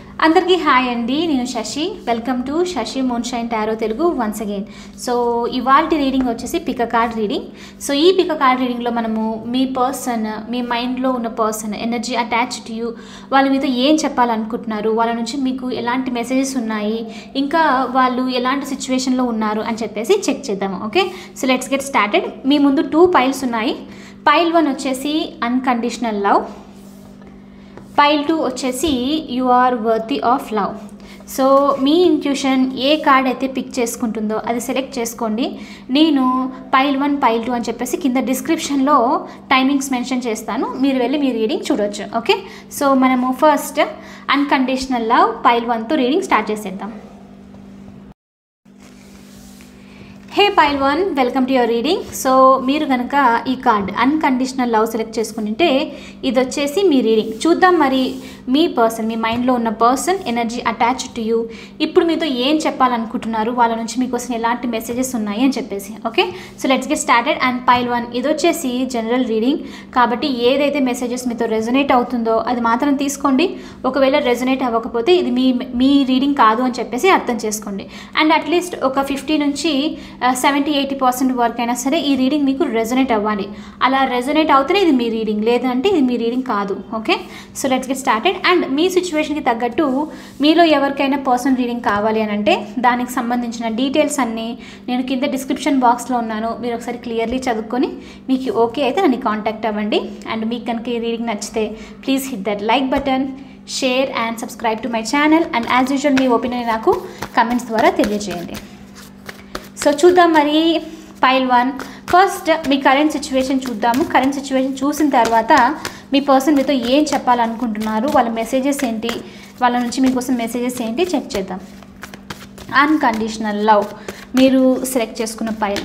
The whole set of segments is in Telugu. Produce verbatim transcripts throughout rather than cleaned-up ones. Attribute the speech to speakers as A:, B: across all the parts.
A: అందరికీ హాయ్ అండి, నేను Shashi. Welcome to Shashi moonshine tarot Telugu once again. So ఇవాల్టి రీడింగ్ వచ్చేసి పిక్ కార్డ్ రీడింగ్. సో ఈ పిక్ కార్డ్ రీడింగ్లో మనము మీ పర్సన్, మీ మైండ్లో ఉన్న person energy attach to you, వాళ్ళ మీద ఏం చెప్పాలనుకుంటున్నారు, వాళ్ళ నుంచి మీకు ఎలాంటి మెసేజెస్ ఉన్నాయి, ఇంకా వాళ్ళు ఎలాంటి సిచ్యువేషన్లో ఉన్నారు అని చెప్పేసి చెక్ చేద్దాము. Okay, so let's get started. మీ ముందు టూ పైల్స్ ఉన్నాయి. పైల్ వన్ వచ్చేసి అన్కండిషనల్ లవ్, పైల్ టూ వచ్చేసి you are worthy of love. So మీ ఇంట్యూషన్ ఏ కార్డ్ అయితే పిక్ చేసుకుంటుందో అది సెలెక్ట్ చేసుకోండి. నేను పైల్ వన్ పైల్ టూ అని చెప్పేసి కింద డిస్క్రిప్షన్లో టైమింగ్స్ మెన్షన్ చేస్తాను, మీరు వెళ్ళి మీ రీడింగ్ చూడొచ్చు. ఓకే, సో మనము ఫస్ట్ అన్కండిషనల్ లవ్ పైల్ వన్తో రీడింగ్ స్టార్ట్ చేసేద్దాం. Hey pile one, welcome to your reading. So మీరు కనుక ఈ కార్డ్ అన్కండిషనల్ లవ్ సెలెక్ట్ చేసుకుంటే ఇది వచ్చేసి మీ రీడింగ్. చూద్దాం మరి మీ పర్సన్, మీ మైండ్లో ఉన్న person energy attach to you ఇప్పుడు మీతో ఏం చెప్పాలనుకుంటున్నారు, వాళ్ళ నుంచి మీకోసం ఎలాంటి మెసేజెస్ ఉన్నాయి అని చెప్పేసి. Okay, so let's get started. And pile one ఇది వచ్చేసి జనరల్ రీడింగ్ కాబట్టి ఏదైతే మెసేజెస్ మీతో రెజొనేట్ అవుతుందో అది మాత్రం తీసుకోండి. ఒకవేళ రెజొనేట్ అవ్వకపోతే ఇది మీ మీ రీడింగ్ కాదు అని చెప్పేసి అర్థం చేసుకోండి. అండ్ అట్లీస్ట్ ఒక ఫిఫ్టీ నుంచి సెవెంటీ ఎయిటీ పర్సెంట్ వరకు అయినా సరే ఈ రీడింగ్ మీకు రెజొనేట్ అవ్వాలి. అలా రెజొనేట్ అవుతేనే ఇది మీ రీడింగ్, లేదంటే ఇది మీ రీడింగ్ కాదు. Okay, so let's get started. And మీ సిచ్యువేషన్కి తగ్గట్టు మీలో ఎవరికైనా పర్సనల్ రీడింగ్ కావాలి అని అంటే దానికి సంబంధించిన డీటెయిల్స్ అన్నీ నేను కింద డిస్క్రిప్షన్ బాక్స్లో ఉన్నాను, మీరు ఒకసారి క్లియర్లీ చదువుకొని మీకు ఓకే అయితే నన్ను కాంటాక్ట్ అవ్వండి. అండ్ మీకు కనుక ఈ రీడింగ్ నచ్చితే please hit that like button, share and subscribe to my channel. And as usual మీ ఒపీనియన్ నాకు కమెంట్స్ ద్వారా తెలియజేయండి. సో చూద్దాం మరి పైల్ వన్. ఫస్ట్ మీ కరెంట్ సిచ్యువేషన్ చూద్దాము. కరెంట్ సిచ్యువేషన్ చూసిన తర్వాత మీ పర్సన్ మీతో ఏం చెప్పాలనుకుంటున్నారు, వాళ్ళ మెసేజెస్ ఏంటి, వాళ్ళ నుంచి మీకోసం మెసేజెస్ ఏంటి చెక్ చేద్దాం. అన్కండిషనల్ లవ్ మీరు సెలెక్ట్ చేసుకున్న pile.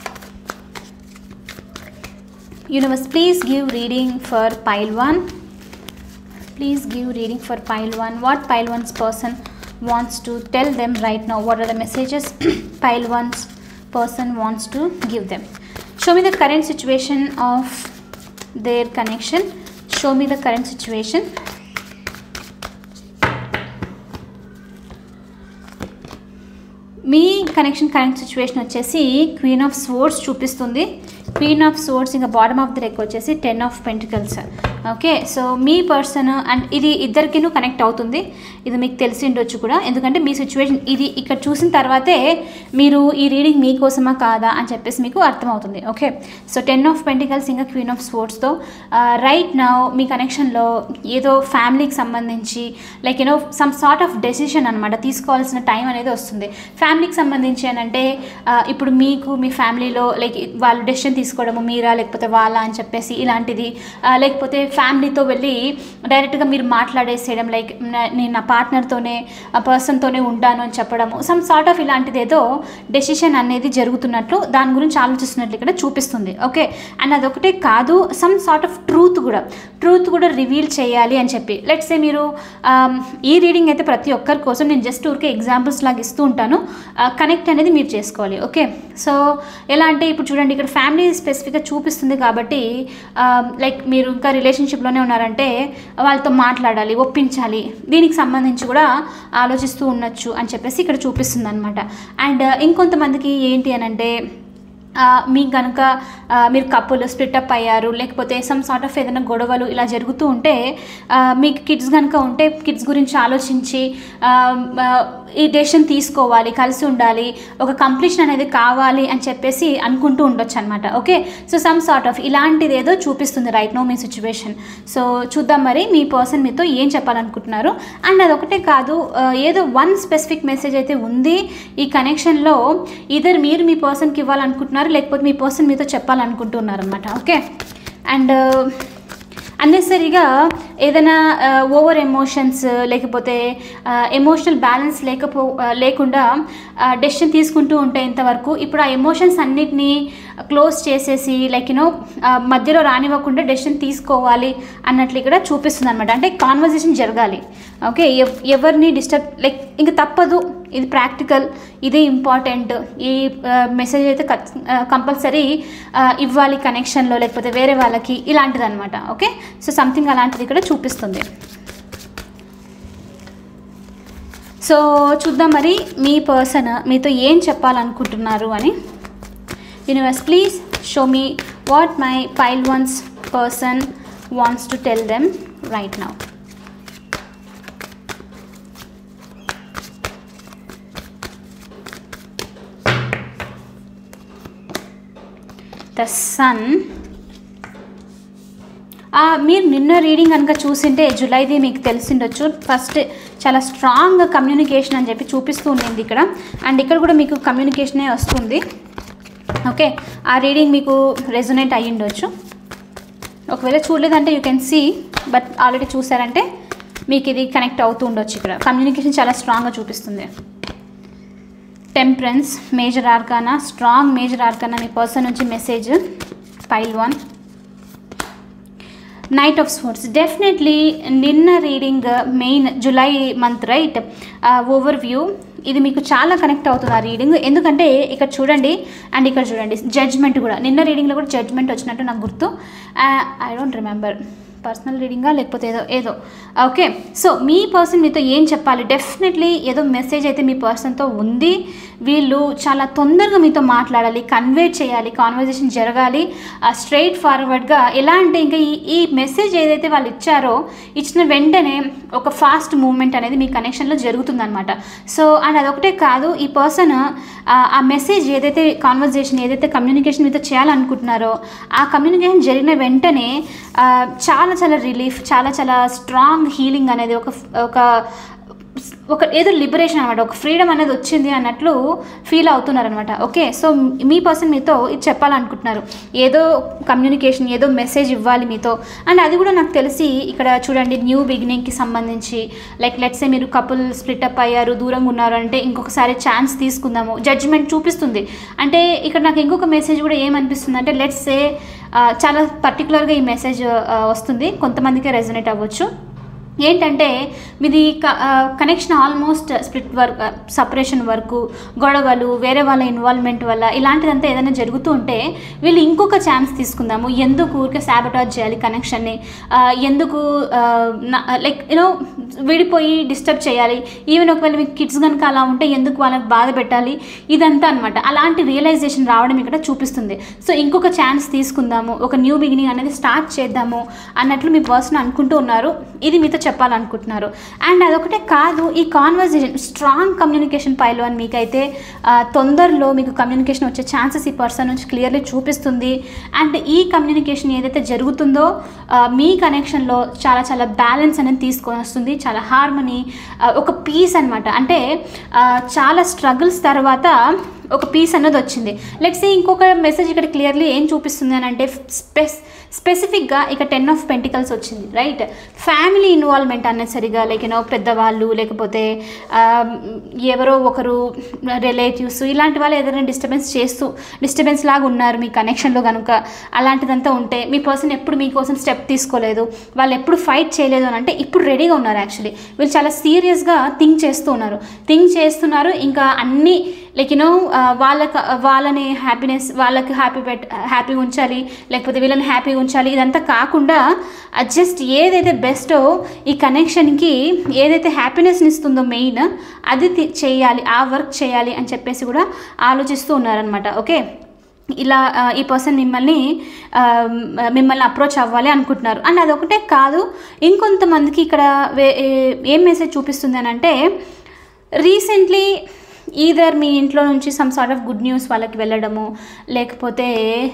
A: Universe please give reading for pile one. Please give reading for pile one. What pile one's person wants to tell them right now? What are the messages pile one's person wants to give them? Show me the current situation of their connection. Show me the current situation. మీ కనెక్షన్ కరెంట్ సిచ్యువేషన్ వచ్చేసి క్వీన్ ఆఫ్ స్వోర్డ్స్ చూపిస్తుంది. క్వీన్ ఆఫ్ స్వోర్డ్స్ ఇంకా బాటమ్ ఆఫ్ ది డెక్ వచ్చేసి ten of pentacles. Okay, so మీ పర్సన్ అండ్ ఇది ఇద్దరికినూ కనెక్ట్ అవుతుంది, ఇది మీకు తెలిసి ఉండొచ్చు కూడా, ఎందుకంటే మీ సిచ్యువేషన్ ఇది ఇక్కడ చూసిన తర్వాతే మీరు ఈ రీడింగ్ మీకోసమా కాదా అని చెప్పేసి మీకు అర్థమవుతుంది. Okay, so ten of pentacles ఇంకా క్వీన్ ఆఫ్ స్వోర్డ్స్తో రైట్ నౌ మీ కనెక్షన్లో ఏదో ఫ్యామిలీకి సంబంధించి like you know some sort of decision అనమాట తీసుకోవాల్సిన టైం అనేది వస్తుంది. ఫ్యామిలీకి సంబంధించి అని అంటే ఇప్పుడు మీకు మీ ఫ్యామిలీలో లైక్ వాళ్ళు డెసిషన్ తీసుకోవడము మీరా లేకపోతే వాళ్ళ అని చెప్పేసి ఇలాంటిది, లేకపోతే ఫ్యామిలీతో వెళ్ళి డైరెక్ట్గా మీరు మాట్లాడేసేయడం లైక్ నేను నా పార్ట్నర్తోనే ఆ పర్సన్తోనే ఉంటాను అని చెప్పడము, సమ్ సార్ట్ ఆఫ్ ఇలాంటిది ఏదో డెసిషన్ అనేది జరుగుతున్నట్లు దాని గురించి ఆలోచిస్తున్నట్లు ఇక్కడ చూపిస్తుంది. ఓకే, అండ్ అదొకటే కాదు, సమ్ సార్ట్ ఆఫ్ ట్రూత్ కూడా ట్రూత్ కూడా రివీల్ చేయాలి అని చెప్పి. లెట్స్ సే మీరు ఈ రీడింగ్ అయితే ప్రతి ఒక్కరి కోసం నేను జస్ట్ ఊరికే ఎగ్జాంపుల్స్ లాగా ఇస్తూ ఉంటాను, కనెక్ట్ అనేది మీరు చేసుకోవాలి. ఓకే, సో ఎలా అంటే ఇప్పుడు చూడండి ఇక్కడ ఫ్యామిలీ స్పెసిఫిక్గా చూపిస్తుంది కాబట్టి లైక్ మీరు ఇంకా రిలేషన్షిప్లోనే ఉన్నారంటే వాళ్ళతో మాట్లాడాలి, ఒప్పించాలి, దీనికి సంబంధించి కూడా ఆలోచిస్తూ ఉండొచ్చు అని చెప్పేసి ఇక్కడ చూపిస్తుంది అనమాట. అండ్ ఇంకొంతమందికి ఏంటి అని అంటే మీకు కనుక మీరు కప్పులు స్ప్లిటప్ అయ్యారు లేకపోతే సమ్ సార్ట్ ఆఫ్ ఏదైనా గొడవలు ఇలా జరుగుతూ ఉంటే మీకు కిడ్స్ కనుక ఉంటే కిడ్స్ గురించి ఆలోచించి ఈ డెసిషన్ తీసుకోవాలి, కలిసి ఉండాలి, ఒక కంప్లీషన్ అనేది కావాలి అని చెప్పేసి అనుకుంటూ ఉండొచ్చు అనమాట. Okay, so some sort of ఇలాంటిది ఏదో చూపిస్తుంది రైట్ నో మీ సిచ్యువేషన్. సో చూద్దాం మరి మీ పర్సన్ మీతో ఏం చెప్పాలనుకుంటున్నారు. అండ్ అదొకటే కాదు, ఏదో వన్ స్పెసిఫిక్ మెసేజ్ అయితే ఉంది ఈ కనెక్షన్లో, ఇద్దరు మీరు మీ పర్సన్కి ఇవ్వాలనుకుంటున్నారు లేకపోతే మీ పర్సన్ మీతో చెప్పాలనుకుంటున్నారు అనమాట. ఓకే, అండ్ అన్నెసరీగా ఏదైనా ఓవర్ ఎమోషన్స్ లేకపోతే ఎమోషనల్ బ్యాలెన్స్ లేకపో లేకుండా డెసిషన్ తీసుకుంటూ ఉంటే ఇంతవరకు ఇప్పుడు ఆ ఎమోషన్స్ అన్నిటినీ క్లోజ్ చేసేసి లైక్ యూనో మధ్యలో రానివ్వకుండా డెసిషన్ తీసుకోవాలి అన్నట్లు ఇక్కడ చూపిస్తుంది అనమాట. అంటే కాన్వర్జేషన్ జరగాలి. ఓకే, ఎవరిని డిస్టర్బ్ లైక్ ఇంకా తప్పదు, ఇది ప్రాక్టికల్, ఇది ఇంపార్టెంట్, ఈ మెసేజ్ అయితే కంపల్సరీ ఇవ్వాలి కనెక్షన్లో లేకపోతే వేరే వాళ్ళకి ఇలాంటిది అనమాట. ఓకే, సో సంథింగ్ అలాంటిది ఇక్కడ చూపిస్తుంది. సో చూద్దాం మరి మీ పర్సన్ మీతో ఏం చెప్పాలనుకుంటున్నారు అని. Universe please show me what my pile one's person wants to tell them right now. The sun. మీరు నిన్న రీడింగ్ కనుక చూసింటే జూలైది మీకు తెలిసిండొచ్చు. ఫస్ట్ చాలా స్ట్రాంగ్ కమ్యూనికేషన్ అని చెప్పి చూపిస్తూ ఉండింది ఇక్కడ, అండ్ ఇక్కడ కూడా మీకు కమ్యూనికేషనే వస్తుంది. ఓకే, ఆ రీడింగ్ మీకు రెజొనేట్ అయ్యి ఉండొచ్చు. ఒకవేళ చూడలేదంటే you can see, but already చూసారంటే మీకు ఇది కనెక్ట్ అవుతూ ఉండొచ్చు. ఇక్కడ కమ్యూనికేషన్ చాలా స్ట్రాంగ్గా చూపిస్తుంది. Temperance, major arcana, strong major arcana మీ పర్సన్ నుంచి message. Pile one, knight of swords. Definitely నిన్న reading main July month right overview, ఇది మీకు చాలా కనెక్ట్ అవుతుంది ఆ రీడింగ్. ఎందుకంటే ఇక్కడ చూడండి అండ్ ఇక్కడ చూడండి జడ్జ్మెంట్ కూడా, నిన్న రీడింగ్లో కూడా జడ్జ్మెంట్ వచ్చినట్టు నాకు గుర్తు. ఐ డోంట్ రిమెంబర్ పర్సనల్ రీడింగా లేకపోతే ఏదో ఏదో ఓకే. సో మీ పర్సన్ మీతో ఏం చెప్పాలి, డెఫినెట్లీ ఏదో మెసేజ్ అయితే మీ పర్సన్తో ఉంది. వీళ్ళు చాలా తొందరగా మీతో మాట్లాడాలి, కన్వే చేయాలి, కాన్వర్జేషన్ జరగాలి స్ట్రైట్ ఫార్వర్డ్గా. ఎలా అంటే ఇంకా ఈ ఈ మెసేజ్ ఏదైతే వాళ్ళు ఇచ్చారో ఇచ్చిన వెంటనే ఒక ఫాస్ట్ మూవ్మెంట్ అనేది మీ కనెక్షన్లో జరుగుతుందన్నమాట. సో అండ్ అదొకటే కాదు, ఈ పర్సన్ ఆ మెసేజ్ ఏదైతే కాన్వర్జేషన్ ఏదైతే కమ్యూనికేషన్ మీతో చేయాలనుకుంటున్నారో ఆ కమ్యూనికేషన్ జరిగిన వెంటనే చాలా చాలా రిలీఫ్, చాలా చాలా స్ట్రాంగ్ హీలింగ్ అనేది ఒక ఒక ఒక ఏదో లిబరేషన్ అనమాట, ఒక ఫ్రీడమ్ అనేది వచ్చింది అన్నట్లు ఫీల్ అవుతున్నారు అనమాట. ఓకే, సో మీ పర్సన్ మీతో ఇది చెప్పాలనుకుంటున్నారు, ఏదో కమ్యూనికేషన్ ఏదో మెసేజ్ ఇవ్వాలి మీతో. అండ్ అది కూడా నాకు తెలిసి ఇక్కడ చూడండి న్యూ బిగినింగ్కి సంబంధించి, లైక్ లెట్సే మీరు కపుల్ స్ప్లిటప్ అయ్యారు, దూరంగా ఉన్నారు అంటే ఇంకొకసారి ఛాన్స్ తీసుకుందాము, జడ్జ్మెంట్ చూపిస్తుంది. అంటే ఇక్కడ నాకు ఇంకొక మెసేజ్ కూడా ఏమనిపిస్తుంది అంటే లెట్సే చాలా పర్టికులర్గా ఈ మెసేజ్ వస్తుంది, కొంతమందికి రెజొనేట్ అవ్వచ్చు. ఏంటంటే మీది connection almost split work, separation వరకు, గొడవలు, వేరే వాళ్ళ ఇన్వాల్వ్మెంట్ వల్ల ఇలాంటిదంతా ఏదైనా జరుగుతూ ఉంటే వీళ్ళు ఇంకొక ఛాన్స్ తీసుకుందాము, ఎందుకు ఊరికే సాబటాజ్ చేయాలి కనెక్షన్ని, ఎందుకు లైక్ యూనో విడిపోయి డిస్టర్బ్ చేయాలి, ఈవెన్ ఒకవేళ మీకు కిడ్స్ కనుక అలా ఉంటే ఎందుకు వాళ్ళకి బాధ పెట్టాలి, ఇదంతా అనమాట. అలాంటి రియలైజేషన్ రావడం ఇక్కడ చూపిస్తుంది. సో ఇంకొక ఛాన్స్ తీసుకుందాము, ఒక న్యూ బిగినింగ్ అనేది స్టార్ట్ చేద్దాము అన్నట్లు మీ పర్సన్ అనుకుంటూ ఉన్నారు, ఇది మీతో చెప్పాలనుకుంటున్నారు. అండ్ అదొకటే కాదు, ఈ కాన్వర్జేషన్ స్ట్రాంగ్ కమ్యూనికేషన్ పైలో అని మీకైతే తొందరలో మీకు కమ్యూనికేషన్ వచ్చే ఛాన్సెస్ ఈ పర్సన్ నుంచి క్లియర్లీ చూపిస్తుంది. అండ్ ఈ కమ్యూనికేషన్ ఏదైతే జరుగుతుందో మీ కనెక్షన్లో చాలా చాలా బ్యాలెన్స్ అనేది తీసుకొని వస్తుంది, చాలా హార్మనీ, ఒక పీస్ అనమాట. అంటే చాలా స్ట్రగుల్స్ తర్వాత ఒక పీస్ అన్నది వచ్చింది. లెట్స్ ఇంకొక మెసేజ్ ఇక్కడ క్లియర్లీ ఏం చూపిస్తుంది అని అంటే స్పెస్ స్పెసిఫిక్గా ఇక టెన్ ఆఫ్ పెంటికల్స్ వచ్చింది రైట్. ఫ్యామిలీ ఇన్వాల్వ్మెంట్ అన్నసరిగా లైక్ యూనో పెద్దవాళ్ళు లేకపోతే ఎవరో ఒకరు రిలేటివ్స్ ఇలాంటి వాళ్ళు ఏదైనా డిస్టర్బెన్స్ చేస్తూ డిస్టర్బెన్స్ లాగా ఉన్నారు మీ కనెక్షన్లో కనుక, అలాంటిదంతా ఉంటే మీ పర్సన్ ఎప్పుడు మీకోసం స్టెప్ తీసుకోలేదు, వాళ్ళు ఎప్పుడు ఫైట్ చేయలేదు అని అంటే ఇప్పుడు రెడీగా ఉన్నారు. యాక్చువల్లీ వీళ్ళు చాలా సీరియస్గా థింక్ చేస్తూ ఉన్నారు థింక్ చేస్తున్నారు ఇంకా అన్నీ లైక్ యూనో వాళ్ళకి వాళ్ళని హ్యాపీనెస్ వాళ్ళకి హ్యాపీ పెట్ హ్యాపీ ఉంచాలి, లేకపోతే వీళ్ళని హ్యాపీగా ఉంచాలి, ఇదంతా కాకుండా జస్ట్ ఏదైతే బెస్టో ఈ కనెక్షన్కి ఏదైతే హ్యాపీనెస్ని ఇస్తుందో మెయిన్ అది చేయాలి, ఆ వర్క్ చేయాలి అని చెప్పేసి కూడా ఆలోచిస్తూ ఉన్నారనమాట. ఓకే, ఇలా ఈ పర్సన్ మిమ్మల్ని మిమ్మల్ని అప్రోచ్ అవ్వాలి అనుకుంటున్నారు. అండ్ అదొకటే కాదు, ఇంకొంతమందికి ఇక్కడ ఏం మెసేజ్ చూపిస్తుంది అని అంటే రీసెంట్లీ ఈదర్ మీ ఇంట్లో నుంచి some sort of good news వాళ్ళకి వెళ్ళడము, లేకపోతే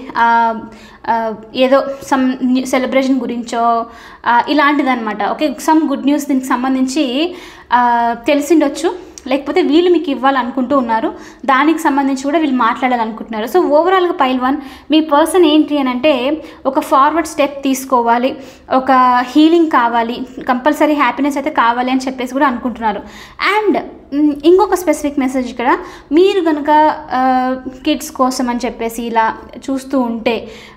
A: ఏదో సమ్ సెలబ్రేషన్ గురించో ఇలాంటిదన్నమాట. ఓకే, సమ్ గుడ్ న్యూస్ దీనికి సంబంధించి తెలిసిండొచ్చు, లేకపోతే వీళ్ళు మీకు ఇవ్వాలనుకుంటూ ఉన్నారు, దానికి సంబంధించి కూడా వీళ్ళు మాట్లాడాలనుకుంటున్నారు. సో ఓవరాల్గా పైల్ వన్ మీ పర్సన్ ఏంటి అని అంటే ఒక ఫార్వర్డ్ స్టెప్ తీసుకోవాలి, ఒక హీలింగ్ కావాలి, కంపల్సరీ హ్యాపీనెస్ అయితే కావాలి అని చెప్పేసి కూడా అనుకుంటున్నారు. అండ్ ఇంకొక స్పెసిఫిక్ మెసేజ్ ఇక్కడ, మీరు కనుక కిడ్స్ కోసం అని చెప్పేసి ఇలా చూస్తూ ఉంటే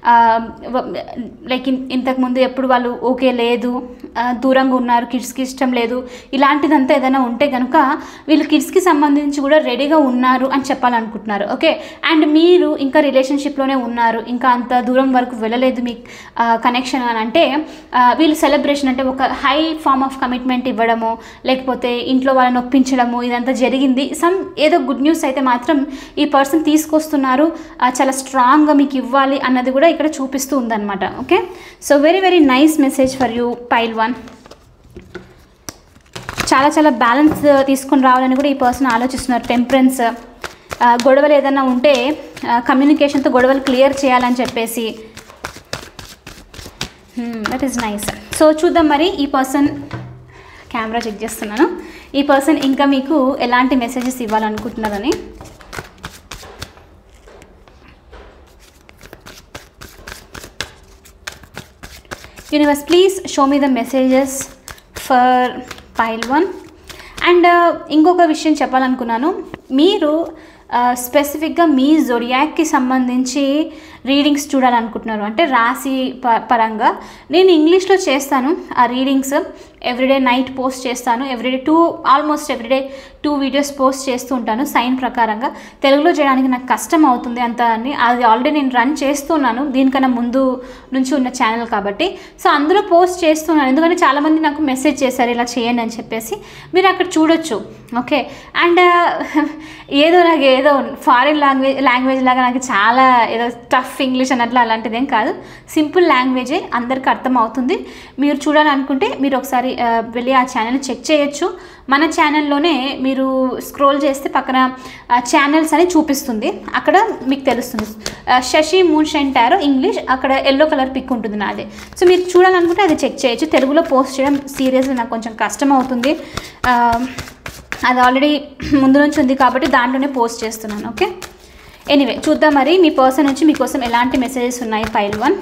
A: లైక్ ఇంతకుముందు ఎప్పుడు వాళ్ళు ఓకే లేదు, దూరంగా ఉన్నారు, కిడ్స్కి ఇష్టం లేదు, ఇలాంటిదంతా ఏదైనా ఉంటే కనుక వీళ్ళు కిడ్స్కి సంబంధించి కూడా రెడీగా ఉన్నారు అని చెప్పాలనుకుంటున్నారు. ఓకే, అండ్ మీరు ఇంకా రిలేషన్షిప్లోనే ఉన్నారు, ఇంకా అంత దూరం వరకు వెళ్ళలేదు మీ కనెక్షన్ అని అంటే వీళ్ళు సెలబ్రేషన్ అంటే ఒక హై ఫార్మ్ ఆఫ్ కమిట్మెంట్ ఇవ్వడము, లేకపోతే ఇంట్లో వాళ్ళని ఒప్పించడము, ఇదంతా జరిగింది, సమ్ ఏదో గుడ్ న్యూస్ అయితే మాత్రం ఈ పర్సన్ తీసుకొస్తున్నారు, చాలా స్ట్రాంగ్గా మీకు ఇవ్వాలి అన్నది కూడా ఇక్కడ చూపిస్తూ ఉందన్నమాట. Okay, so very very nice message for you pile one. చాలా చాలా బ్యాలెన్స్ తీసుకొని రావాలని కూడా ఈ పర్సన్ ఆలోచిస్తున్నారు. టెంపరెన్స్, గొడవలు ఏదైనా ఉంటే కమ్యూనికేషన్తో గొడవలు క్లియర్ చేయాలని చెప్పేసి. That is nice. సో చూద్దాం మరి ఈ పర్సన్, కెమెరా చెక్ చేస్తున్నాను, ఈ పర్సన్ ఇంకా మీకు ఎలాంటి మెసేజెస్ ఇవ్వాలనుకుంటున్నారని. Universe please show me the messages for pile one. And ఇంకొక విషయం చెప్పాలనుకున్నాను, మీరు స్పెసిఫిక్గా మీ జోడియాక్కి సంబంధించి రీడింగ్స్ చూడాలనుకుంటున్నారు అంటే రాశి ప పరంగా నేను ఇంగ్లీష్లో చేస్తాను ఆ రీడింగ్స్. ఎవ్రీడే నైట్ పోస్ట్ చేస్తాను, everyday two almost everyday two videos post చేస్తూ ఉంటాను సైన్ ప్రకారంగా. తెలుగులో చేయడానికి నాకు కష్టం అవుతుంది అంత అని, అది ఆల్రెడీ నేను రన్ చేస్తున్నాను దీనికన్నా ముందు నుంచి ఉన్న ఛానల్ కాబట్టి. సో అందులో పోస్ట్ చేస్తున్నాను, ఎందుకంటే చాలామంది నాకు మెసేజ్ చేశారు ఇలా చేయండి అని చెప్పేసి, మీరు అక్కడ చూడొచ్చు. ఓకే, అండ్ ఏదో నాకు ఏదో ఫారిన్ లాంగ్వేజ్ లాంగ్వేజ్ లాగా నాకు చాలా ఏదో టఫ్ ఇంగ్లీష్ అన్నట్లు అలాంటిది ఏం కాదు, సింపుల్ లాంగ్వేజే, అందరికీ అర్థం అవుతుంది. మీరు చూడాలనుకుంటే మీరు ఒకసారి వెళ్ళి ఆ ఛానల్ చెక్ చేయొచ్చు. మన ఛానల్లోనే మీరు స్క్రోల్ చేస్తే పక్కన ఛానల్స్ అని చూపిస్తుంది, అక్కడ మీకు తెలుస్తుంది. Shashi moonshine tarot English, అక్కడ ఎల్లో కలర్ పిక్ ఉంటుంది నాది. సో మీరు చూడాలనుకుంటే అది చెక్ చేయొచ్చు. తెలుగులో పోస్ట్ చేయడం సీరియస్గా నాకు కొంచెం కష్టం అవుతుంది, అది ఆల్రెడీ ముందు నుంచి ఉంది కాబట్టి దాంట్లోనే పోస్ట్ చేస్తున్నాను. ఓకే, ఎనీవే చూద్దాం మరి మీ పర్సన్ నుంచి మీకోసం ఎలాంటి మెసేజెస్ ఉన్నాయి pile one.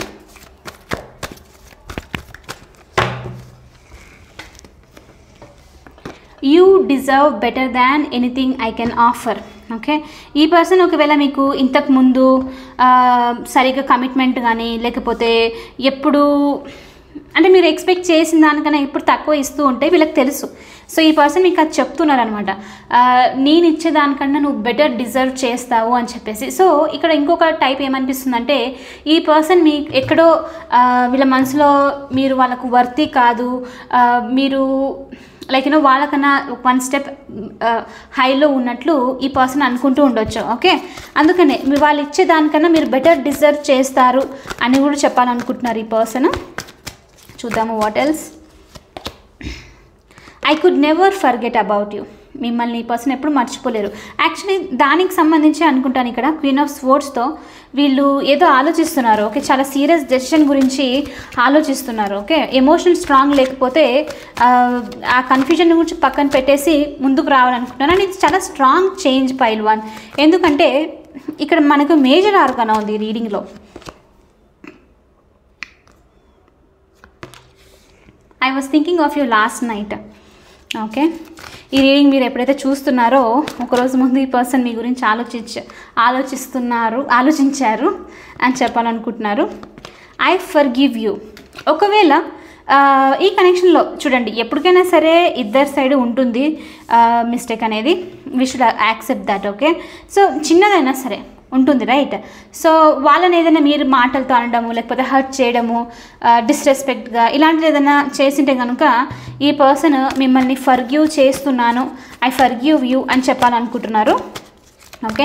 A: You deserve better than anything I can offer. Okay, ఈ పర్సన్ ఒకవేళ మీకు ఇంతకుముందు సరిగ్గా కమిట్మెంట్ కానీ లేకపోతే ఎప్పుడు అంటే మీరు ఎక్స్పెక్ట్ చేసిన దానికన్నా ఇప్పుడు తక్కువ ఇస్తూ ఉంటే వీళ్ళకి తెలుసు. సో ఈ పర్సన్ మీకు అది చెప్తున్నారు అనమాట, నేను ఇచ్చేదానికన్నా నువ్వు బెటర్ డిజర్వ్ చేస్తావు అని చెప్పేసి. సో ఇక్కడ ఇంకొక టైప్ ఏమనిపిస్తుందంటే ఈ పర్సన్ మీ ఎక్కడో వీళ్ళ మనసులో మీరు వాళ్ళకు వర్తి కాదు, మీరు లైక్ యూనో వాళ్ళకన్నా వన్ స్టెప్ హైలో ఉన్నట్లు ఈ పర్సన్ అనుకుంటూ ఉండొచ్చు. ఓకే, అందుకనే వాళ్ళు ఇచ్చేదానికన్నా మీరు బెటర్ డిజర్వ్ చేస్తారు అని కూడా చెప్పాలనుకుంటున్నారు ఈ పర్సన్. చూద్దాము what else. I could never forget about you. మిమ్మల్ని ఈ పర్సన్ ఎప్పుడు మర్చిపోలేరు. యాక్చువల్లీ దానికి సంబంధించి అనుకుంటాను ఇక్కడ క్వీన్ ఆఫ్ స్వోర్డ్స్తో వీళ్ళు ఏదో ఆలోచిస్తున్నారు. ఓకే, చాలా సీరియస్ డెసిషన్ గురించి ఆలోచిస్తున్నారు. ఓకే, ఎమోషనల్ స్ట్రాంగ్ లేకపోతే ఆ కన్ఫ్యూజన్ గురించి పక్కన పెట్టేసి ముందుకు రావాలనుకుంటున్నాను. అండ్ ఇది చాలా స్ట్రాంగ్ చేంజ్ పైల్ వన్, ఎందుకంటే ఇక్కడ మనకు మేజర్ ఆర్గానా ఉంది ఈ రీడింగ్లో. I was thinking of you last night. Okay, ఈ రీడింగ్ మీరు ఎప్పుడైతే చూస్తున్నారో ఒకరోజు ముందు ఈ పర్సన్ మీ గురించి ఆలోచించ ఆలోచిస్తున్నారు ఆలోచించారు అని చెప్పాలనుకుంటున్నారు. I forgive you. ఒకవేళ ఈ కనెక్షన్లో చూడండి ఎప్పటికైనా సరే ఇద్దరు సైడ్ ఉంటుంది మిస్టేక్ అనేది, we should accept that. Okay, so చిన్నదైనా సరే ఉంటుంది, రైట్? సో వాళ్ళని ఏదైనా మీరు మాటలతో అనడము లేకపోతే హర్ట్ చేయడము, డిస్రెస్పెక్ట్గా ఇలాంటిది ఏదైనా చేసింటే కనుక ఈ పర్సన్ మిమ్మల్ని ఫర్గివ్ చేస్తున్నాను, ఐ ఫర్గివ్ యూ అని చెప్పాలనుకుంటున్నారు. Okay,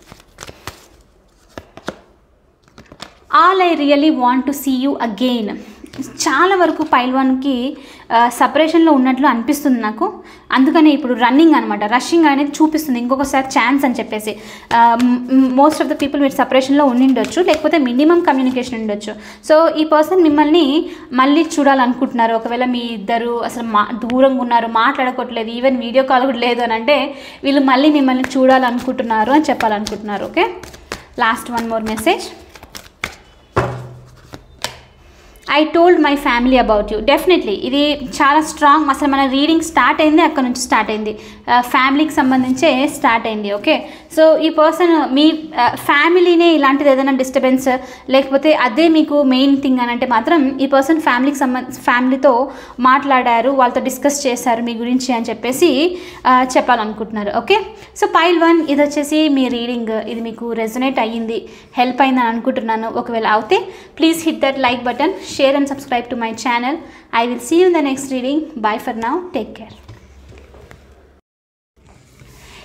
A: all I really want to see you again. చాలా వరకు పైల్ వన్కి సపరేషన్లో ఉన్నట్లు అనిపిస్తుంది నాకు, అందుకనే ఇప్పుడు రన్నింగ్ అనమాట, రషింగ్ అనేది చూపిస్తుంది ఇంకొకసారి ఛాన్స్ అని చెప్పేసి. మోస్ట్ ఆఫ్ ద పీపుల్ మీరు సపరేషన్లో ఉండిండొచ్చు లేకపోతే మినిమం కమ్యూనికేషన్ ఉండొచ్చు. సో ఈ పర్సన్ మిమ్మల్ని మళ్ళీ చూడాలనుకుంటున్నారు. ఒకవేళ మీ ఇద్దరు అసలు మా దూరంగా ఉన్నారు, మాట్లాడుకోవట్లేదు, ఈవెన్ వీడియో కాల్ కూడా లేదు అని అంటే వీళ్ళు మళ్ళీ మిమ్మల్ని చూడాలనుకుంటున్నారు అని చెప్పాలనుకుంటున్నారు. Okay, last one more message. I told my family about you. Definitely ఇది చాలా స్ట్రాంగ్, అసలు మన రీడింగ్ స్టార్ట్ అయింది అక్కడ నుంచి స్టార్ట్ అయింది, ఫ్యామిలీకి సంబంధించే స్టార్ట్ అయింది. ఓకే, సో ఈ పర్సన్ మీ ఫ్యామిలీనే ఇలాంటిది ఏదైనా డిస్టర్బెన్స్ లేకపోతే అదే మీకు మెయిన్ థింగ్ అని అంటే మాత్రం ఈ పర్సన్ ఫ్యామిలీకి సంబంధ ఫ్యామిలీతో మాట్లాడారు, వాళ్ళతో డిస్కస్ చేశారు మీ గురించి అని చెప్పేసి చెప్పాలనుకుంటున్నారు. ఓకే, సో పైల్ వన్ ఇది వచ్చేసి మీ రీడింగ్, ఇది మీకు రెజొనేట్ అయ్యింది, హెల్ప్ అయిందని అనుకుంటున్నాను. ఒకవేళ అవుతే please hit that like button, share and subscribe to my channel. I will see you in the next reading. Bye for now. Take care.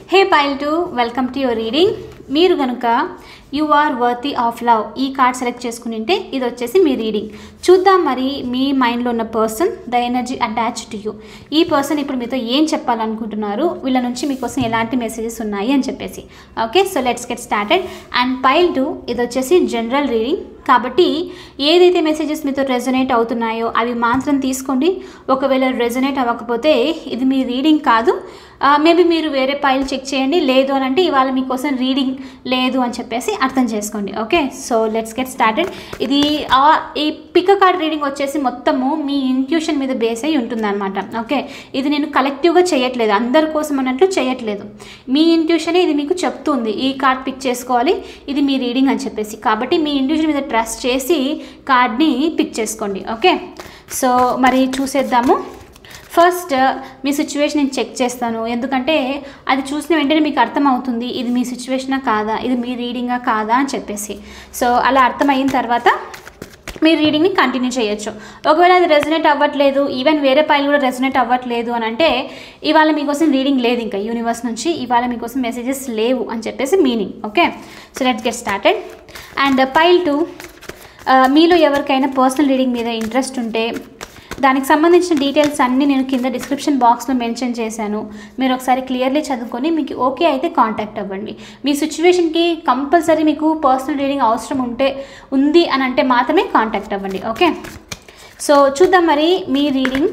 A: Hey pile two, welcome to your reading. మీరు కనుక you are worthy of love ఈ కార్డ్ సెలెక్ట్ చేసుకునింటే ఇది వచ్చేసి మీ రీడింగ్. చూద్దాం మరి మీ మైండ్లో ఉన్న person, the energy attach to you. ఈ పర్సన్ ఇప్పుడు మీతో ఏం చెప్పాలనుకుంటున్నారు, వీళ్ళ నుంచి మీకోసం ఎలాంటి మెసేజెస్ ఉన్నాయి అని చెప్పేసి. Okay, so let's get started. And pile two, ఇది వచ్చేసి జనరల్ రీడింగ్ కాబట్టి ఏదైతే మెసేజెస్ మీతో రెజొనేట్ అవుతున్నాయో అవి మాత్రం తీసుకోండి. ఒకవేళ రెజొనేట్ అవ్వకపోతే ఇది మీ రీడింగ్ కాదు. మేబీ మీరు వేరే పైల్ చెక్ చేయండి. లేదు అని అంటే ఇవాళ మీకోసం రీడింగ్ లేదు అని చెప్పేసి అర్థం చేసుకోండి. Okay, so let's get started. ఇది ఈ పిక్ కార్డ్ రీడింగ్ వచ్చేసి మొత్తము మీ ఇంట్యూషన్ మీద బేస్ అయి ఉంటుందన్నమాట. ఓకే, ఇది నేను కలెక్టివ్గా చేయట్లేదు, అందరి కోసం అన్నట్లు చేయట్లేదు. మీ ఇంట్యూషనే ఇది మీకు చెప్తుంది ఈ కార్డ్ పిక్ చేసుకోవాలి, ఇది మీ రీడింగ్ అని చెప్పేసి. కాబట్టి మీ ఇంట్యూషన్ మీద ట్రస్ట్ చేసి కార్డ్ని పిక్ చేసుకోండి. ఓకే, సో మరి చూసేద్దాము. ఫస్ట్ మీ సిచ్యువేషన్ నేను చెక్ చేస్తాను, ఎందుకంటే అది చూసిన వెంటనే మీకు అర్థమవుతుంది ఇది మీ సిచ్యువేషనా కాదా, ఇది మీ రీడింగా కాదా అని చెప్పేసి. సో అలా అర్థమైన తర్వాత మీరు రీడింగ్ని కంటిన్యూ చేయొచ్చు. ఒకవేళ అది రెజొనేట్ అవ్వట్లేదు, ఈవెన్ వేరే పైల్ కూడా రెజొనేట్ అవ్వట్లేదు అని అంటే ఇవాళ మీకోసం రీడింగ్ లేదు, ఇంకా యూనివర్స్ నుంచి ఇవాళ మీకోసం మెసేజెస్ లేవు అని చెప్పేసి meaning. Okay, so let's get started. And pile two, మీలో ఎవరికైనా పర్సనల్ రీడింగ్ మీద ఇంట్రెస్ట్ ఉంటే దానికి సంబంధించిన డీటెయిల్స్ అన్నీ నేను కింద డిస్క్రిప్షన్ బాక్స్లో మెన్షన్ చేశాను. మీరు ఒకసారి క్లియర్లీ చదువుకొని మీకు ఓకే అయితే కాంటాక్ట్ అవ్వండి. మీ సిచ్యువేషన్కి కంపల్సరీ మీకు పర్సనల్ రీడింగ్ అవసరం ఉంటే ఉంది అని అంటే మాత్రమే కాంటాక్ట్ అవ్వండి. ఓకే, సో చూద్దాం మరి మీ రీడింగ్.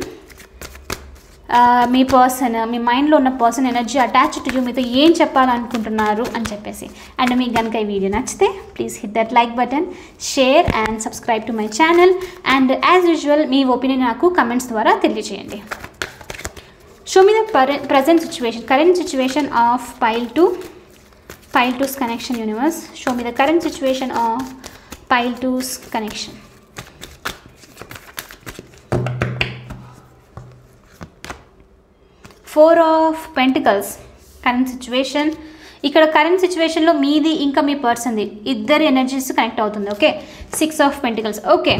A: మీ పర్సన్, మీ మైండ్లో ఉన్న person energy attach to you మీతో ఏం చెప్పాలనుకుంటున్నారు అని చెప్పేసి. అండ్ మీకు కనుక ఈ వీడియో నచ్చితే please hit that like button, share and subscribe to my channel. And as usual మీ ఒపీనియన్ నాకు కమెంట్స్ ద్వారా తెలియజేయండి. Show me the present situation, current situation of pile two, pile two's connection universe. Show me the current situation of pile two's connection. Four of pentacles current situation. ఇక్కడ కరెంట్ సిచ్యువేషన్లో మీది ఇంకా మీ పర్సన్ది ఇద్దరు ఎనర్జీస్ కనెక్ట్ అవుతుంది. Okay, six of pentacles. Okay,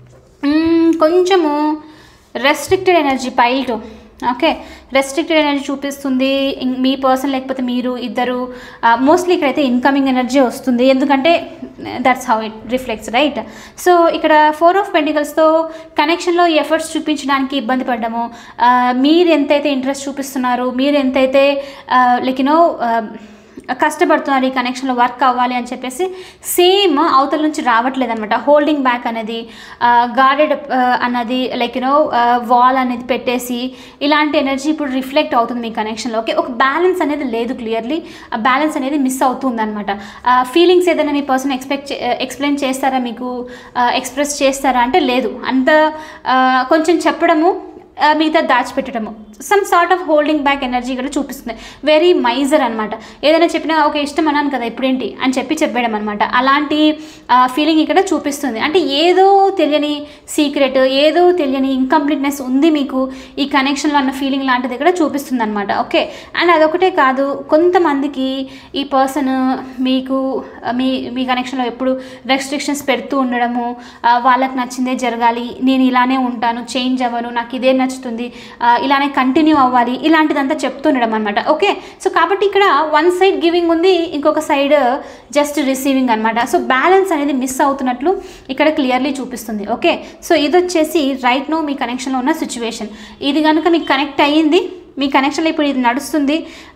A: కొంచెము restricted energy pile two. Okay, restricted energy చూపిస్తుంది మీ పర్సన్, లేకపోతే మీరు ఇద్దరు. మోస్ట్లీ ఇక్కడైతే ఇన్కమింగ్ ఎనర్జీ వస్తుంది, ఎందుకంటే that's how it reflects, right? So ఇక్కడ ఫోర్ ఆఫ్ పెంటికల్స్తో కనెక్షన్లో ఎఫర్ట్స్ చూపించడానికి ఇబ్బంది పడ్డము. మీరు ఎంతైతే ఇంట్రెస్ట్ చూపిస్తున్నారు, మీరు ఎంతైతే లైక్ యూనో కష్టపడుతున్నారు ఈ కనెక్షన్లో వర్క్ అవ్వాలి అని చెప్పేసి సేమ్ అవతల నుంచి రావట్లేదు అనమాట. హోల్డింగ్ బ్యాక్ అనేది, గార్డెడ్ అన్నది, లైక్ యూనో వాల్ అనేది పెట్టేసి ఇలాంటి ఎనర్జీ ఇప్పుడు రిఫ్లెక్ట్ అవుతుంది మీ కనెక్షన్లో. ఓకే, ఒక బ్యాలెన్స్ అనేది లేదు, క్లియర్లీ ఆ బ్యాలెన్స్ అనేది మిస్ అవుతుంది అనమాట. ఫీలింగ్స్ ఏదైనా మీ పర్సన్ ఎక్స్పెక్ట్ ఎక్స్ప్లెయిన్ చేస్తారా, మీకు ఎక్స్ప్రెస్ చేస్తారా అంటే లేదు. అంత కొంచెం చెప్పడము, మిగతా దాచిపెట్టడము, some sort of holding back energy ఇక్కడ చూపిస్తుంది. వెరీ మైజర్ అనమాట. ఏదైనా చెప్పినా ఓకే ఇష్టం అన్నాను కదా ఇప్పుడేంటి అని చెప్పి చెప్పేయడం అనమాట. అలాంటి ఫీలింగ్ ఇక్కడ చూపిస్తుంది. అంటే ఏదో తెలియని సీక్రెట్, ఏదో తెలియని ఇంకంప్లీట్నెస్ ఉంది మీకు ఈ కనెక్షన్లో అన్న ఫీలింగ్ లాంటిది ఇక్కడ చూపిస్తుంది అనమాట. ఓకే, అండ్ అదొకటే కాదు, కొంతమందికి ఈ పర్సన్ మీకు మీ మీ కనెక్షన్లో ఎప్పుడు రెస్ట్రిక్షన్స్ పెడుతూ ఉండడము, వాళ్ళకి నచ్చిందే జరగాలి, నేను ఇలానే ఉంటాను, చేంజ్ అవ్వను, నాకు ఇదే నచ్చుతుంది, ఇలానే కంటిన్యూ అవ్వాలి, ఇలాంటిదంతా చెప్తుండడం అనమాట. ఓకే, సో కాబట్టి ఇక్కడ వన్ సైడ్ గివింగ్ ఉంది, ఇంకొక సైడ్ జస్ట్ రిసీవింగ్ అనమాట. సో బ్యాలెన్స్ అనేది మిస్ అవుతున్నట్లు ఇక్కడ క్లియర్లీ చూపిస్తుంది. ఓకే, సో ఇది వచ్చేసి రైట్ నో మీ కనెక్షన్లో ఉన్న సిచ్యువేషన్. ఇది కనుక మీకు కనెక్ట్ అయ్యింది, మీ కనెక్షన్లో ఇప్పుడు ఇది నడుస్తుంది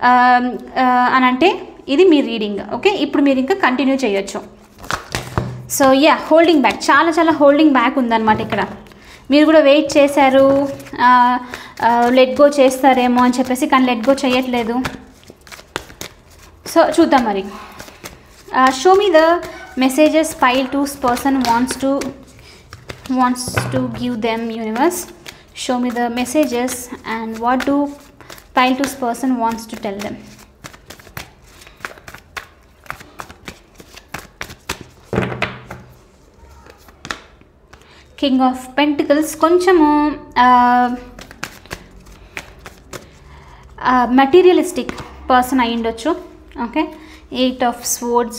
A: అని అంటే ఇది మీ రీడింగ్. ఓకే, ఇప్పుడు మీరు ఇంకా కంటిన్యూ చేయొచ్చు. సో యా, హోల్డింగ్ బ్యాక్, చాలా చాలా హోల్డింగ్ బ్యాక్ ఉందన్నమాట ఇక్కడ. మీరు కూడా వెయిట్ చేశారు లెట్ గో చేస్తారేమో అని చెప్పేసి, కానీ లెట్ గో చేయట్లేదు. సో చూద్దాం మరి. Show me the messages pile two's person wants to wants to give them universe. Show me the messages and what do pile two's person wants to tell them. King of pentacles, కొంచెము మెటీరియలిస్టిక్ పర్సన్ అయి ఉండొచ్చు. Okay, eight of swords,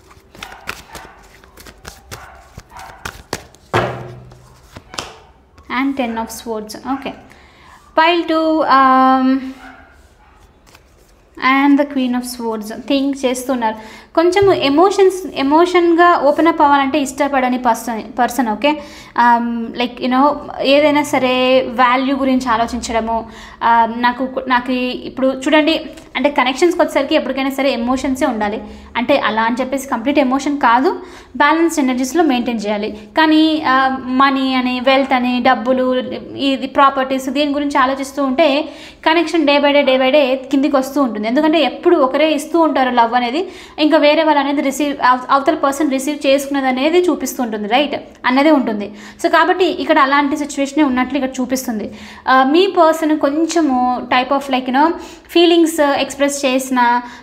A: and ten of swords. Okay, pile two and the queen of swords think చేస్తున్నారు, కొంచెం ఎమోషన్స్ ఎమోషన్గా ఓపెన్ అప్ అవ్వాలంటే ఇష్టపడని person person okay. Like you know ఏదైనా సరే వాల్యూ గురించి ఆలోచించడము, నాకు నాకు ఇప్పుడు చూడండి అంటే కనెక్షన్స్కి వచ్చేసరికి ఎప్పటికైనా సరే ఎమోషన్సే ఉండాలి, అంటే అలా అని చెప్పేసి కంప్లీట్ ఎమోషన్ కాదు, బ్యాలెన్స్ ఎనర్జీస్లో మెయింటైన్ చేయాలి. కానీ మనీ అని వెల్త్ అని డబ్బులు ఇది ప్రాపర్టీస్ దీని గురించి ఆలోచిస్తూ ఉంటే connection day by day day by day కిందికి వస్తూ ఉంటుంది. ఎందుకంటే ఎప్పుడు ఒకరే ఇస్తూ ఉంటారు లవ్ అనేది, ఇంకా వేరే వాళ్ళు అనేది రిసీవ్ అవతల పర్సన్ రిసీవ్ చేసుకున్నది అనేది చూపిస్తూ ఉంటుంది, రైట్ అనేది ఉంటుంది. సో కాబట్టి ఇక్కడ అలాంటి సిచ్యువేషనే ఉన్నట్లు ఇక్కడ చూపిస్తుంది. మీ పర్సన్ కొంచెము type of like you know feelings express చేసిన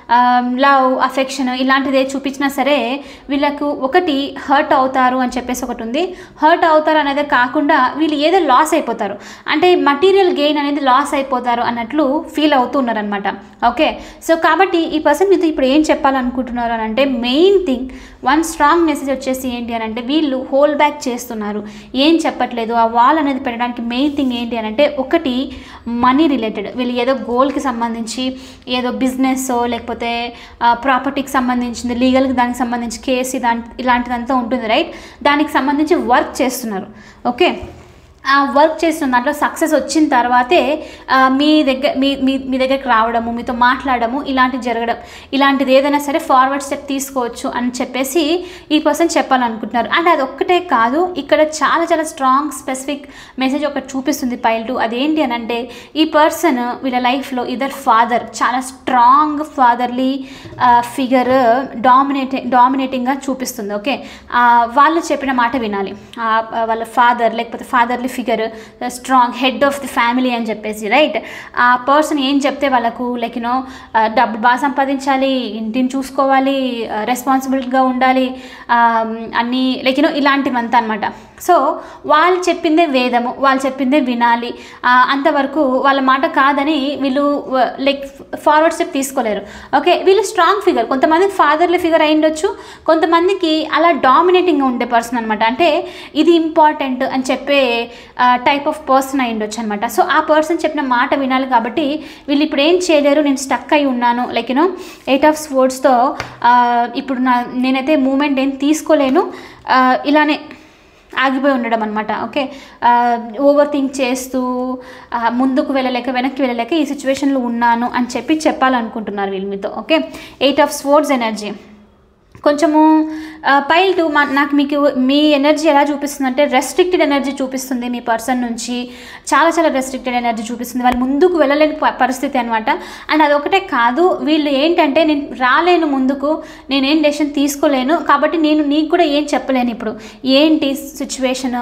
A: లవ్ అఫెక్షన్ ఇలాంటిదే చూపించినా సరే వీళ్ళకు ఒకటి హర్ట్ అవుతారు అని చెప్పేసి ఒకటి ఉంది. హర్ట్ అవుతారు అనేది కాకుండా వీళ్ళు ఏదో లాస్ అయిపోతారు, అంటే మటీరియల్ గెయిన్ అనేది లాస్ అయిపోతారు అన్నట్లు ఫీల్ అవుతూ ఉన్నారనమాట. ఓకే, సో కాబట్టి ఈ పర్సన్ మీతో ఇప్పుడు ఏం చెప్పాలనుకుంటున్నారు అని అంటే main thing one strong message వచ్చేసి ఏంటి అని అంటే వీళ్ళు హోల్ బ్యాక్ చేస్తున్నారు, ఏం చెప్పట్లేదు. ఆ వాల్ అనేది పెట్టడానికి మెయిన్ థింగ్ ఏంటి అని అంటే ఒకటి మనీ రిలేటెడ్, వీళ్ళు ఏదో గోల్కి సంబంధించి ఏదో బిజినెస్ లేకపోతే ప్రాపర్టీకి సంబంధించింది లీగల్కి దానికి సంబంధించి కేసు దాని ఇలాంటిదంతా ఉంటుంది, రైట్. దానికి సంబంధించి వర్క్ చేస్తున్నారు. ఓకే, ఆ వర్క్ చేస్తున్న దాంట్లో సక్సెస్ వచ్చిన తర్వాతే మీ దగ్గర మీ మీ దగ్గరికి రావడము, మీతో మాట్లాడము ఇలాంటివి జరగడం, ఇలాంటిది ఏదైనా సరే ఫార్వర్డ్ స్టెప్ తీసుకోవచ్చు అని చెప్పేసి ఈ పర్సన్ చెప్పాలనుకుంటున్నారు. అండ్ అది ఒక్కటే కాదు, ఇక్కడ చాలా చాలా స్ట్రాంగ్ స్పెసిఫిక్ మెసేజ్ ఒకటి చూపిస్తుంది పైల్ టూ. అదేంటి అని అంటే ఈ పర్సన్ వీళ్ళ లైఫ్లో ఇద్దరు ఫాదర్ చాలా స్ట్రాంగ్ ఫాదర్లీ ఫిగర్ డామినేటి డామినేటింగ్గా చూపిస్తుంది. ఓకే, వాళ్ళు చెప్పిన మాట వినాలి, వాళ్ళ ఫాదర్ లేకపోతే fatherly figure strong head of the family అని చెప్పేసి, రైట్. ఆ పర్సన్ ఏం చెప్తే వాళ్ళకు లైక్ యూనో డబ్బు బాగా సంపాదించాలి, ఇంటిని చూసుకోవాలి, రెస్పాన్సిబిలిటీగా ఉండాలి, అన్నీ లైక్ యూనో ఇలాంటివంతా అనమాట. సో వాళ్ళు చెప్పిందే వేదము, వాళ్ళు చెప్పిందే వినాలి, అంతవరకు వాళ్ళ మాట కాదని వీళ్ళు లైక్ ఫార్వర్డ్ స్టెప్ తీసుకోలేరు. ఓకే, వీళ్ళు స్ట్రాంగ్ ఫిగర్, కొంతమందికి ఫాదర్లీ ఫిగర్ అయి ఉండొచ్చు, కొంతమందికి అలా డామినేటింగ్గా ఉండే పర్సన్ అనమాట, అంటే ఇది ఇంపార్టెంట్ అని చెప్పే టైప్ ఆఫ్ పర్సన్ అయి ఉండొచ్చు అనమాట. సో ఆ పర్సన్ చెప్పిన మాట వినాలి కాబట్టి వీళ్ళు ఇప్పుడు ఏం చేయలేరు, నేను స్టక్ అయి ఉన్నాను లైక్ యూనో ఎయిట్ ఆఫ్ స్వర్డ్స్తో ఇప్పుడు నా నేనైతే మూమెంట్ ఏం తీసుకోలేను, ఇలానే ఆగిపోయి ఉండడం అనమాట. ఓకే, ఓవర్ థింక్ చేస్తూ ముందుకు వెళ్ళలేక వెనక్కి వెళ్ళలేక ఈ సిచ్యువేషన్లో ఉన్నాను అని చెప్పి చెప్పాలనుకుంటున్నారు వీళ్ళు మీతో. Okay, eight of swords energy కొంచెము పైల్ టూ మా నాకు మీకు మీ ఎనర్జీ ఎలా చూపిస్తుంది అంటే రెస్ట్రిక్టెడ్ ఎనర్జీ చూపిస్తుంది మీ పర్సన్ నుంచి, చాలా చాలా రెస్ట్రిక్టెడ్ ఎనర్జీ చూపిస్తుంది, వాళ్ళు ముందుకు వెళ్ళలేని పరిస్థితి అనమాట. అండ్ అదొకటే కాదు, వీళ్ళు ఏంటంటే నేను రాలేను ముందుకు, నేనేం డెసిషన్ తీసుకోలేను కాబట్టి నేను నీకు కూడా ఏం చెప్పలేను ఇప్పుడు ఏంటి సిచ్యువేషన్.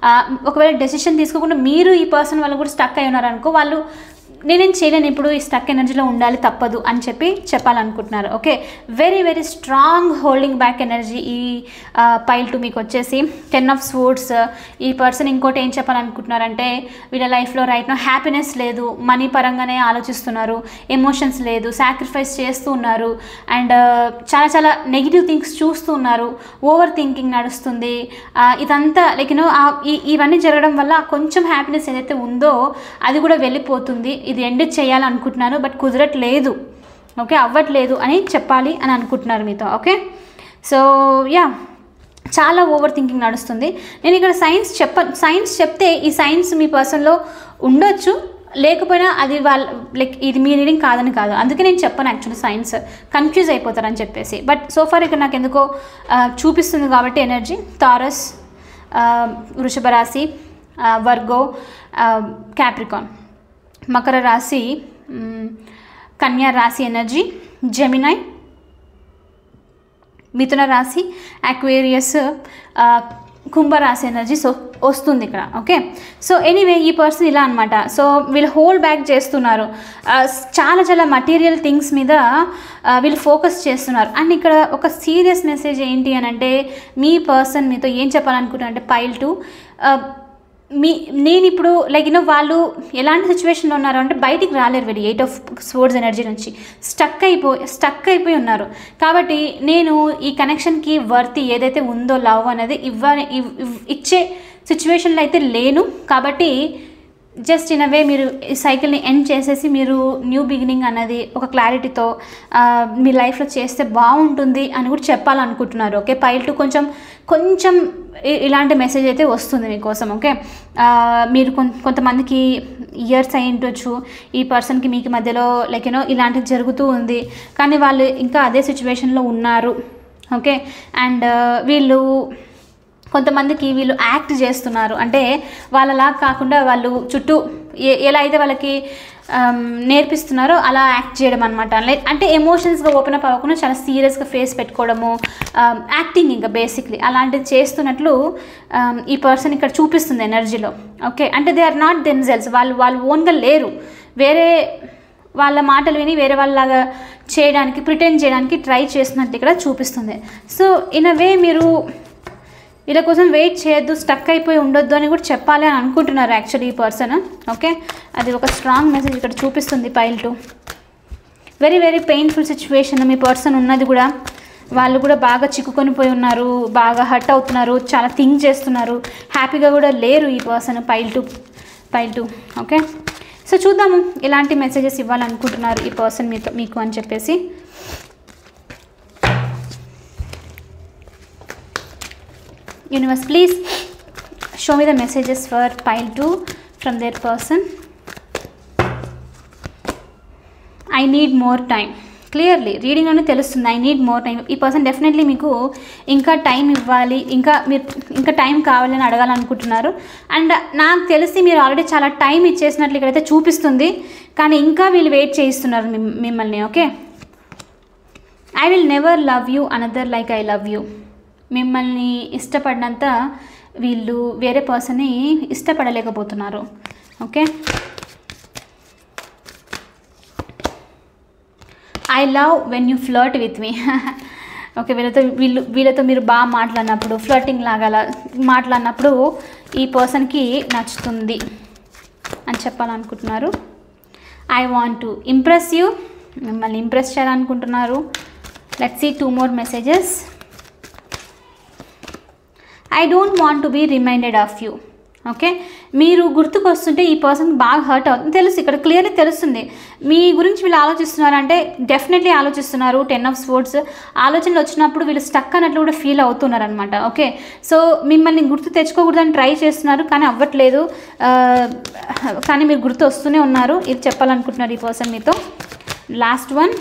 A: ఒకవేళ డెసిషన్ తీసుకోకుండా మీరు ఈ పర్సన్ వాళ్ళు కూడా స్టక్ అయి ఉన్నారనుకో, వాళ్ళు నేనేం చేయలేను ఇప్పుడు ఈ స్టక్ ఎనర్జీలో ఉండాలి తప్పదు అని చెప్పి చెప్పాలనుకుంటున్నారు. Okay, very very strong holding back energy ఈ పైల్ టు మీకు వచ్చేసి టెన్ ఆఫ్ స్వర్డ్స్. ఈ పర్సన్ ఇంకోటి ఏం చెప్పాలనుకుంటున్నారంటే వీళ్ళ లైఫ్లో రైట్ నో హ్యాపీనెస్ లేదు, మనీ పరంగానే ఆలోచిస్తున్నారు, ఎమోషన్స్ లేదు, సాక్రిఫైస్ చేస్తూ ఉన్నారు, అండ్ చాలా చాలా నెగిటివ్ థింగ్స్ చూస్తూ ఉన్నారు, ఓవర్ థింకింగ్ నడుస్తుంది. ఇదంతా లైక్ యూనో ఇవన్నీ జరగడం వల్ల కొంచెం హ్యాపీనెస్ ఏదైతే ఉందో అది కూడా వెళ్ళిపోతుంది, ఇది ఎండ్ చేయాలనుకుంటున్నాను బట్ కుదరట్లేదు, ఓకే అవ్వట్లేదు అని చెప్పాలి అని అనుకుంటున్నారు మీతో. ఓకే, సో యా చాలా ఓవర్ థింకింగ్ నడుస్తుంది. నేను ఇక్కడ సైన్స్ చెప్ప సైన్స్ చెప్తే ఈ సైన్స్ మీ పర్సన్లో ఉండొచ్చు, లేకపోయినా అది వాళ్ళ లైక్ ఇది మీ రీడింగ్ కాదని కాదు, అందుకే నేను చెప్పాను యాక్చువల్లీ సైన్స్ కన్ఫ్యూజ్ అయిపోతారని చెప్పేసి. బట్ సోఫార్ ఇక్కడ నాకు ఎందుకో చూపిస్తుంది కాబట్టి ఎనర్జీ టారస్, వృషభ రాశి, వర్గో, క్యాప్రికాన్, మకర రాశి, కన్యా రాశి ఎనర్జీ, జెమినై, మిథున రాశి, అక్వేరియస్, కుంభరాశి ఎనర్జీ సో వస్తుంది ఇక్కడ. ఓకే, సో ఎనీవే ఈ పర్సన్ ఇలా అనమాట. సో వీళ్ళు హోల్డ్ బ్యాక్ చేస్తున్నారు, చాలా చాలా మటీరియల్ థింగ్స్ మీద వీళ్ళు ఫోకస్ చేస్తున్నారు. అండ్ ఇక్కడ ఒక సీరియస్ మెసేజ్ ఏంటి అని అంటే మీ పర్సన్ మీతో ఏం చెప్పాలనుకుంటున్నారు అంటే పైల్ టు మీ నేను ఇప్పుడు లైక్ యూనో వాళ్ళు ఎలాంటి సిచ్యువేషన్లో ఉన్నారు అంటే బయటికి రాలేరు వీళ్ళు ఎయిట్ ఆఫ్ స్వర్డ్స్ ఎనర్జీ నుంచి స్టక్ అయిపోయి స్టక్ అయిపోయి ఉన్నారు. కాబట్టి నేను ఈ కనెక్షన్కి వర్త్ ఏదైతే ఉందో లవ్ అనేది ఇవ్వ ఇచ్చే సిచ్యువేషన్లో అయితే లేను, కాబట్టి జస్ట్ ఇన్ అ వే మీరు ఈ సైకిల్ని ఎండ్ చేసేసి మీరు న్యూ బిగినింగ్ అన్నది ఒక క్లారిటీతో మీ లైఫ్లో చేస్తే బాగుంటుంది అని కూడా చెప్పాలనుకుంటున్నారు. ఓకే, పైల్ టూ కొంచెం కొంచెం ఇలాంటి మెసేజ్ అయితే వస్తుంది మీకోసం. ఓకే, మీరు కొంతమందికి ఇయర్స్ అయి ఉండొచ్చు ఈ పర్సన్కి మీకు మధ్యలో లైక్ యూనో ఇలాంటిది జరుగుతూ ఉంది, కానీ వాళ్ళు ఇంకా అదే సిచ్యువేషన్లో ఉన్నారు. ఓకే, అండ్ వీళ్ళు కొంతమందికి వీళ్ళు యాక్ట్ చేస్తున్నారు, అంటే వాళ్ళలా కాకుండా వాళ్ళు చుట్టూ ఎలా అయితే వాళ్ళకి నేర్పిస్తున్నారో అలా యాక్ట్ చేయడం అనమాట. లైక్ అంటే ఎమోషన్స్గా ఓపెన్ అప్ అవ్వకుండా చాలా సీరియస్గా ఫేస్ పెట్టుకోవడము, యాక్టింగ్ ఇంకా బేసిక్లీ అలాంటిది చేస్తున్నట్లు ఈ పర్సన్ ఇక్కడ చూపిస్తుంది ఎనర్జీలో. ఓకే, అంటే దే ఆర్ నాట్ దెమ్సెల్వ్స్, వాళ్ళు వాళ్ళు ఓన్గా లేరు, వేరే వాళ్ళ మాటలు విని వేరే వాళ్ళలాగా చేయడానికి ప్రిటెండ్ చేయడానికి ట్రై చేస్తున్నట్టు ఇక్కడ చూపిస్తుంది. సో ఇన్ అ వే మీరు వీళ్ళ కోసం వెయిట్ చేయొద్దు, స్టక్ అయిపోయి ఉండొద్దు అని కూడా చెప్పాలి అని అనుకుంటున్నారు యాక్చువల్లీ ఈ పర్సన్. ఓకే, అది ఒక స్ట్రాంగ్ మెసేజ్ ఇక్కడ చూపిస్తుంది pile two. Very very painful situation మీ పర్సన్ ఉన్నది కూడా, వాళ్ళు కూడా బాగా చిక్కుకొని పోయి ఉన్నారు, బాగా హర్ట్ అవుతున్నారు, చాలా థింక్ చేస్తున్నారు, హ్యాపీగా కూడా లేరు ఈ person pile two pile two okay, so చూద్దాము ఎలాంటి మెసేజెస్ ఇవ్వాలనుకుంటున్నారు ఈ పర్సన్ మీతో మీకు అని చెప్పేసి. Universe, please show me the messages for pile two from their person. I need more time. Clearly reading అనేది తెలుస్తుంది, ఐ నీడ్ మోర్ టైం. ఈ పర్సన్ డెఫినెట్లీ మీకు ఇంకా టైం ఇవ్వాలి, ఇంకా మీరు ఇంకా టైం కావాలని అడగాలనుకుంటున్నారు. అండ్ నాకు తెలిసి మీరు ఆల్రెడీ చాలా టైం ఇచ్చేసినట్లు ఇక్కడైతే చూపిస్తుంది, కానీ ఇంకా వీళ్ళు వెయిట్ చేయిస్తున్నారు మిమ్మల్ని. Okay, I will never love you another like I love you. మిమ్మల్ని ఇష్టపడినంత వీళ్ళు వేరే పర్సన్ని ఇష్టపడలేకపోతున్నారు. Okay, I love when you flirt with me. Okay, వీళ్ళతో వీళ్ళు వీళ్ళతో మీరు బాగా మాట్లాడినప్పుడు, ఫ్లర్టింగ్ లాగా అలా మాట్లాడినప్పుడు ఈ పర్సన్కి నచ్చుతుంది అని చెప్పాలనుకుంటున్నారు. I want to impress you, మిమ్మల్ని ఇంప్రెస్ చేయాలనుకుంటున్నారు. Let's see two more messages. I don't want to be reminded of you. Okay, మీరు గుర్తుకు వస్తుంటే ఈ పర్సన్కి బాగా హర్ట్ అవుతుంది తెలుసు, ఇక్కడ క్లియర్లీ తెలుస్తుంది మీ గురించి వీళ్ళు ఆలోచిస్తున్నారంటే డెఫినెట్లీ ఆలోచిస్తున్నారు. టెన్ ఆఫ్ స్పోర్ట్స్ ఆలోచనలు వచ్చినప్పుడు వీళ్ళు స్టక్ అన్నట్లు కూడా ఫీల్ అవుతున్నారు అనమాట. ఓకే, సో మిమ్మల్ని గుర్తు తెచ్చుకోకూడదని ట్రై చేస్తున్నారు, కానీ అవ్వట్లేదు, కానీ మీరు గుర్తు వస్తూనే ఉన్నారు. ఇది చెప్పాలనుకుంటున్నారు ఈ పర్సన్ మీతో. Last one,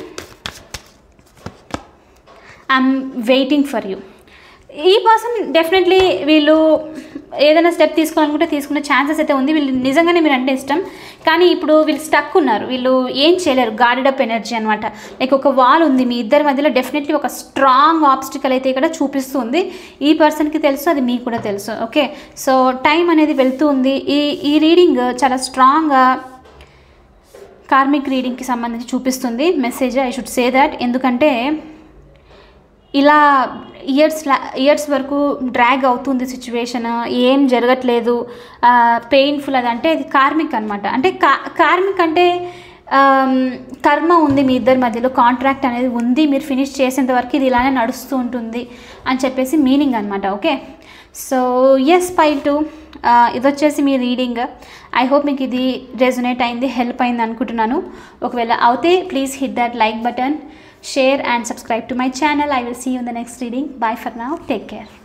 A: I'm waiting for you. ఈ పర్సన్ డెఫినెట్లీ వీళ్ళు ఏదైనా స్టెప్ తీసుకోవాలనుకుంటే తీసుకునే ఛాన్సెస్ అయితే ఉంది. వీళ్ళు నిజంగానే మీరు అంటే ఇష్టం, కానీ ఇప్పుడు వీళ్ళు స్టక్ ఉన్నారు, వీళ్ళు ఏం చేయలేరు. గార్డెడ్ అప్ ఎనర్జీ అనమాట. లైక్ ఒక వాల్ ఉంది మీ ఇద్దరి మధ్యలో, డెఫినెట్లీ ఒక స్ట్రాంగ్ ఆబ్స్టికల్ అయితే ఇక్కడ చూపిస్తుంది. ఈ పర్సన్కి తెలుసు, అది మీకు కూడా తెలుసు. ఓకే, సో టైం అనేది వెళ్తూ ఉంది. ఈ ఈ రీడింగ్ చాలా స్ట్రాంగ్గా కార్మిక్ రీడింగ్కి సంబంధించి చూపిస్తుంది message. I should say that, ఎందుకంటే ఇలా ఇయర్స్ ఇయర్స్ వరకు డ్రాగ్ అవుతుంది సిచ్యువేషన్, ఏం జరగట్లేదు, పెయిన్ఫుల్ అది అంటే ఇది కార్మిక్ అనమాట. అంటే కా కార్మిక్ అంటే కర్మ ఉంది మీ ఇద్దరి మధ్యలో, కాంట్రాక్ట్ అనేది ఉంది, మీరు ఫినిష్ చేసేంత వరకు ఇది ఇలానే నడుస్తూ ఉంటుంది అని చెప్పేసి మీనింగ్ అనమాట. Okay, so yes pile two, ఇది వచ్చేసి మీ రీడింగ్. ఐ హోప్ మీకు ఇది రెజొనేట్ అయింది, హెల్ప్ అయింది అనుకుంటున్నాను. ఒకవేళ అవుతే please hit that like button, share and subscribe to my channel. I will see you in the next reading. Bye for now. Take care.